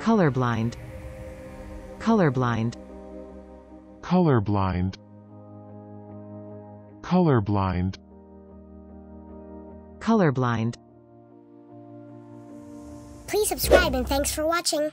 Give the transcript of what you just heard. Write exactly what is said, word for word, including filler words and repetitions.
colorblind, colorblind, colorblind, colorblind, colorblind. Please subscribe and thanks for watching.